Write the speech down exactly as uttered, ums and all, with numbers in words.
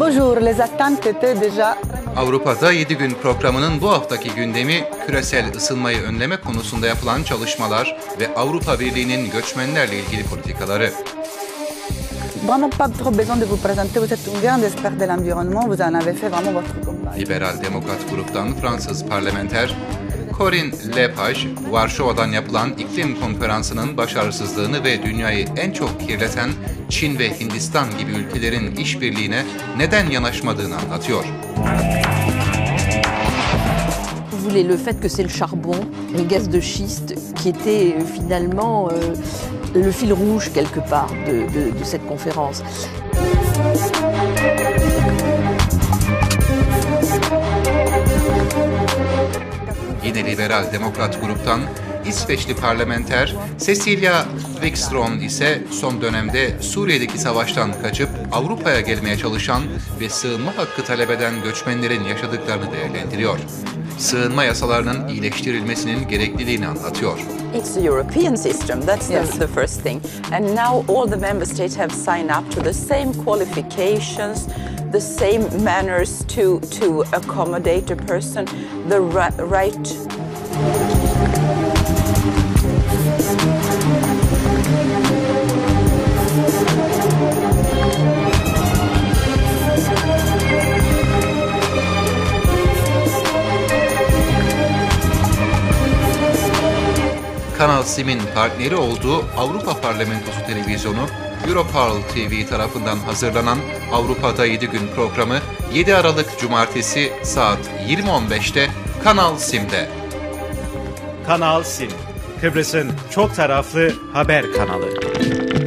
Bonjour, les attentes étaient déjà... Avrupa'da yedi gün programının bu haftaki gündemi küresel ısınmayı önleme konusunda yapılan çalışmalar ve Avrupa Birliği'nin göçmenlerle ilgili politikaları. Vraiment pas trop besoin de vous présenter, vous êtes une grande experte de l'environnement, vous en avez fait vraiment votre combat. Liberal Demokrat gruptan Fransız parlamenter Corinne Lepage, Varşova'dan yapılan iklim konferansının başarısızlığını ve dünyayı en çok kirleten Çin ve Hindistan gibi ülkelerin işbirliğine neden yanaşmadığını anlatıyor. Vous voulez le fait que c'est le charbon, le gaz de schiste, qui était finalement euh, le fil rouge quelque part de, de, de cette conférence. Yine Liberal Demokrat gruptan İsveçli parlamenter Cecilia Wikström ise son dönemde Suriye'deki savaştan kaçıp Avrupa'ya gelmeye çalışan ve sığınma hakkı talep eden göçmenlerin yaşadıklarını değerlendiriyor. Sığınma yasalarının iyileştirilmesinin gerekliliğini anlatıyor. It's a European system, that's the, Yes. the first thing. And now all the member states have signed up to the same qualifications, the same manners to, to accommodate a person, the ri- right... Kanal Sim'in partneri olduğu Avrupa Parlamentosu televizyonu Europarl T V tarafından hazırlanan Avrupa'da yedi gün programı yedi Aralık Cumartesi saat yirmi on beşte Kanal Sim'de. Kanal Sim, Kıbrıs'ın çok taraflı haber kanalı.